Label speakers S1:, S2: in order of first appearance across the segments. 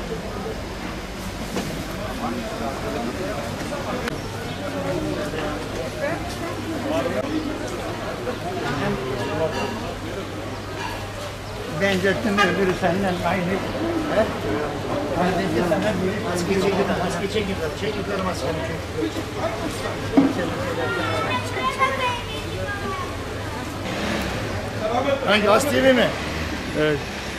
S1: Benzettim öbürü senden aynı. Kardeşi sana bir maske çekiyor, maske çekiyor, çekiyor maskeni. Hangi As TV mi? Evet.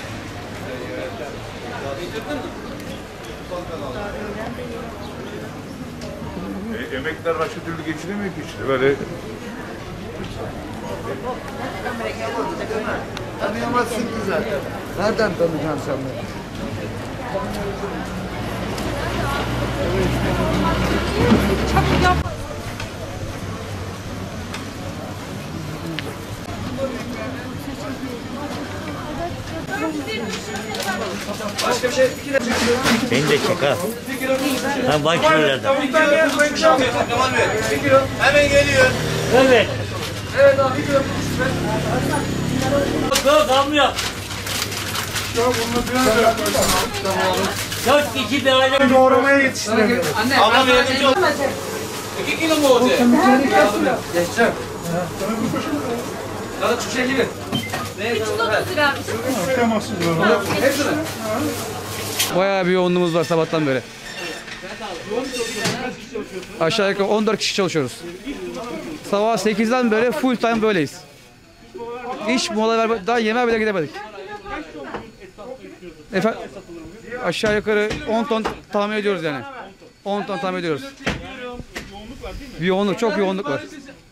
S2: Emekliler başka türlü geçinemiyor ki işte böyle.
S3: Tanıyamazsın ki zaten. Nereden tanıyacaksın sen beni?
S4: Başka bir şey.
S5: Beni de çek ha. Ha bak şuralarda.
S4: Hemen geliyor.
S5: Evet.
S4: Evet abi gidiyor.
S5: Yok kalmıyor. Dört kişi bir aile.
S1: Doğramaya yetiştiremiyorum.
S4: Anne. Ablam yardımcı ol. 2 kilo mu oldu? Geçeceğim. Sana şu şey gibi.
S6: 330 lira abi.
S1: Hepsini.
S7: Bayağı bir yoğunluğumuz var sabahtan beri. Aşağı yukarı 14 kişi çalışıyoruz. Sabah 8'den beri full time böyleyiz. Hiç mola vermedik, daha yemeğe bile gidemedik. Efendim, aşağı yukarı 10 ton tahmin ediyoruz yani. 10 ton tahmin ediyoruz. Bir yoğunluk, çok yoğunluk var.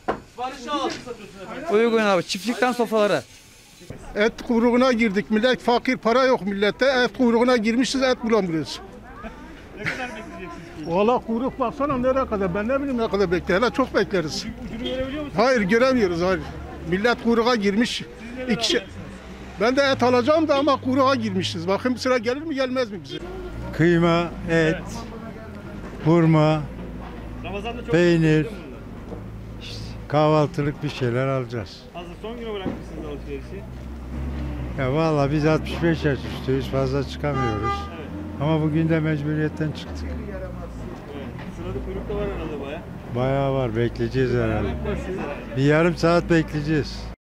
S7: Uygun abi, çiftlikten sofralara.
S8: Et kuyruğuna girdik. Millet fakir, para yok millette. Et kuyruğuna girmişiz, et bulamıyoruz.
S9: Ne kadar bekleyeceksiniz?
S8: Valla kuyruk baksana nereye kadar. Ben ne bileyim ne kadar bekleyelim. Çok bekleriz.
S9: Ucunu görebiliyor musunuz?
S8: Hayır göremiyoruz. Hayır. Millet kuyruğa girmiş. Ben de et alacağım da ama kuyruğa girmişiz. Bakın sıra gelir mi gelmez mi bize?
S10: Kıyma, et, hurma,
S9: Ramazan'da çok
S10: peynir, işte kahvaltılık bir şeyler alacağız.
S9: hazır son güne bırakmışsınız alışverişi.
S10: Ya vallahi biz 65 yaş üstüyüz, fazla çıkamıyoruz.
S9: Evet.
S10: Ama bugün de mecburiyetten çıktık.
S9: Evet. Sırada kuyruk da var herhalde baya.
S10: Bayağı var, bekleyeceğiz herhalde.
S9: Var siz herhalde.
S10: Bir yarım saat bekleyeceğiz.